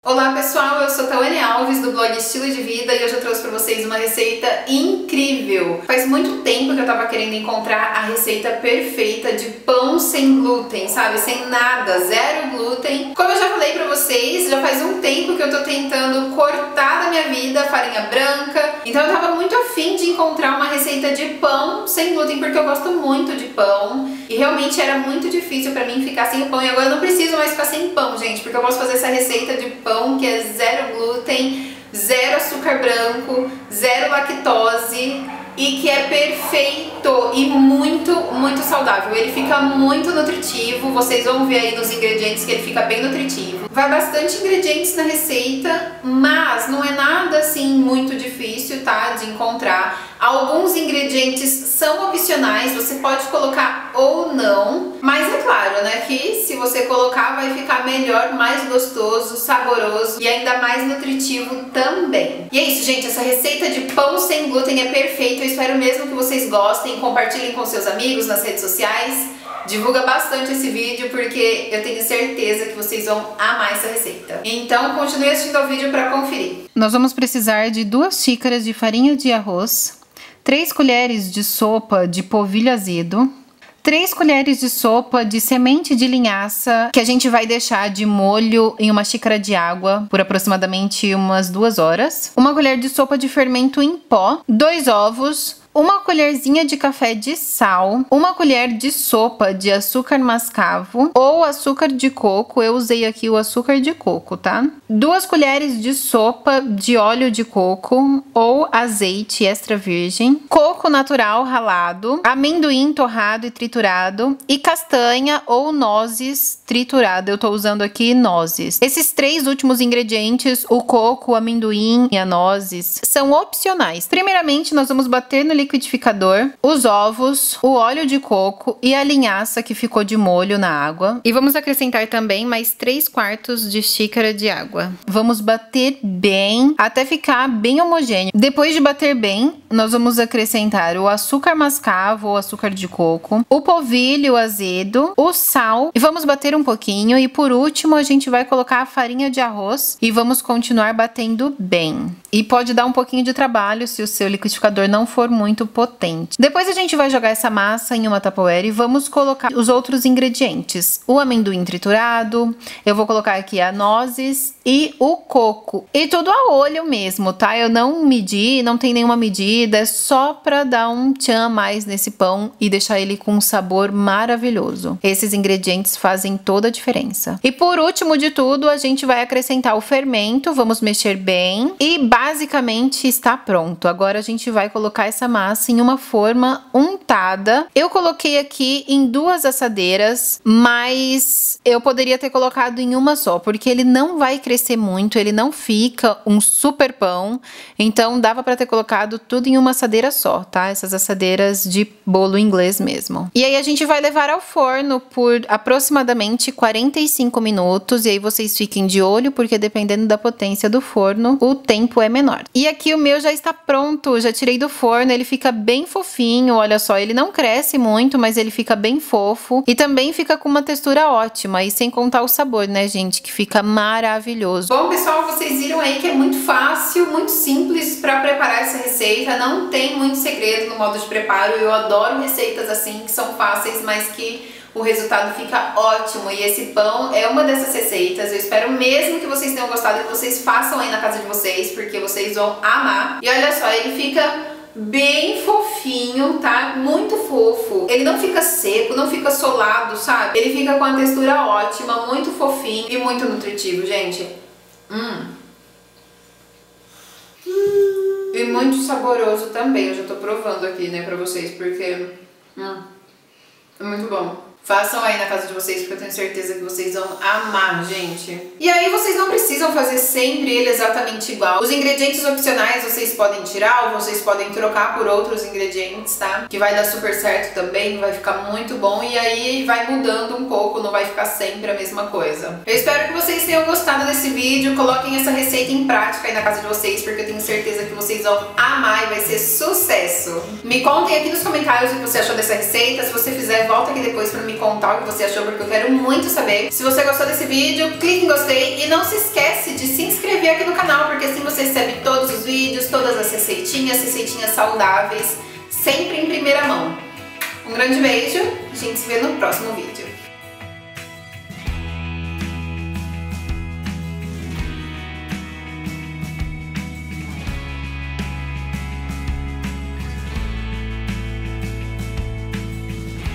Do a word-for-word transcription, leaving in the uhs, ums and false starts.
Olá pessoal, eu sou Tawane Alves do blog Estilo de Vida e hoje eu trouxe pra vocês uma receita incrível. Faz muito tempo que eu tava querendo encontrar a receita perfeita de pão sem glúten, sabe? Sem nada, zero glúten. Como eu já falei pra vocês, já faz um tempo que eu tô tentando cortar da minha vida a farinha branca. Então eu tava muito afim de encontrar uma receita de pão sem glúten, porque eu gosto muito de pão. E realmente era muito difícil pra mim ficar sem o pão. E agora eu não preciso mais ficar sem pão, gente, porque eu posso fazer essa receita de pão que é zero glúten, zero açúcar branco, zero lactose e que é perfeito e muito, muito saudável. Ele fica muito nutritivo, vocês vão ver aí nos ingredientes que ele fica bem nutritivo. Vai bastante ingredientes na receita, mas não é nada assim muito difícil, tá, de encontrar. Alguns ingredientes são opcionais, você pode colocar ou não, mas é claro, né, que se você colocar vai ficar melhor, mais gostoso, saboroso e ainda mais nutritivo também. E é isso, gente, essa receita de pão sem glúten é perfeita, eu espero mesmo que vocês gostem, compartilhem com seus amigos nas redes sociais, divulga bastante esse vídeo porque eu tenho certeza que vocês vão amar essa receita. Então continue assistindo ao vídeo para conferir. Nós vamos precisar de duas xícaras de farinha de arroz, três colheres de sopa de polvilho azedo, três colheres de sopa de semente de linhaça, que a gente vai deixar de molho em uma xícara de água por aproximadamente umas duas horas, uma colher de sopa de fermento em pó, dois ovos, uma colherzinha de café de sal, uma colher de sopa de açúcar mascavo ou açúcar de coco, eu usei aqui o açúcar de coco, tá? Duas colheres de sopa de óleo de coco ou azeite extra virgem, coco natural ralado, amendoim torrado e triturado e castanha ou nozes triturada, eu tô usando aqui nozes. Esses três últimos ingredientes, o coco, o amendoim e a nozes, são opcionais. Primeiramente, nós vamos bater no liquidificador os ovos, o óleo de coco e a linhaça que ficou de molho na água. E vamos acrescentar também mais três quartos de xícara de água. Vamos bater bem até ficar bem homogêneo. Depois de bater bem, nós vamos acrescentar o açúcar mascavo ou açúcar de coco, o polvilho azedo, o sal e vamos bater um pouquinho. E por último, a gente vai colocar a farinha de arroz e vamos continuar batendo bem. E pode dar um pouquinho de trabalho se o seu liquidificador não for muito potente. Depois a gente vai jogar essa massa em uma Tupperware e vamos colocar os outros ingredientes. O amendoim triturado, eu vou colocar aqui a nozes e o coco. E tudo a olho mesmo, tá? Eu não medi, não tem nenhuma medida, é só pra dar um tchan a mais nesse pão e deixar ele com um sabor maravilhoso. Esses ingredientes fazem toda a diferença. E por último de tudo, a gente vai acrescentar o fermento, vamos mexer bem e basicamente está pronto. Agora a gente vai colocar essa massa em uma forma untada. Eu coloquei aqui em duas assadeiras, mas eu poderia ter colocado em uma só, porque ele não vai crescer muito, ele não fica um super pão, então dava para ter colocado tudo em uma assadeira só, tá? Essas assadeiras de bolo inglês mesmo. E aí a gente vai levar ao forno por aproximadamente quarenta e cinco minutos, e aí vocês fiquem de olho, porque dependendo da potência do forno, o tempo é menor. E aqui o meu já está pronto, já tirei do forno, ele fica bem fofinho, olha só, ele não cresce muito, mas ele fica bem fofo e também fica com uma textura ótima, e sem contar o sabor, né, gente, que fica maravilhoso. Bom, pessoal, vocês viram aí que é muito fácil, muito simples para preparar essa receita, não tem muito segredo no modo de preparo, eu adoro receitas assim, que são fáceis, mas que o resultado fica ótimo. E esse pão é uma dessas receitas. Eu espero mesmo que vocês tenham gostado e que vocês façam aí na casa de vocês, porque vocês vão amar. E olha só, ele fica bem fofinho, tá? Muito fofo. Ele não fica seco, não fica solado, sabe? Ele fica com a textura ótima, muito fofinho e muito nutritivo, gente. Hum. E muito saboroso também. Eu já tô provando aqui, né, pra vocês, porque hum, é muito bom. Façam aí na casa de vocês, porque eu tenho certeza que vocês vão amar, gente. E aí vocês não precisam fazer sempre ele exatamente igual. Os ingredientes opcionais vocês podem tirar ou vocês podem trocar por outros ingredientes, tá? Que vai dar super certo também, vai ficar muito bom. E aí vai mudando um pouco, não vai ficar sempre a mesma coisa. Eu espero que vocês tenham gostado desse vídeo. Coloquem essa receita em prática aí na casa de vocês, porque eu tenho certeza que vocês vão amar e vai ser sucesso. Me contem aqui nos comentários o que você achou dessa receita. Se você fizer, volta aqui depois pra me contar o que você achou, porque eu quero muito saber. Se você gostou desse vídeo, clique em gostei e não se esquece de se recebe todos os vídeos, todas as receitinhas, receitinhas saudáveis, sempre em primeira mão. Um grande beijo, a gente se vê no próximo vídeo.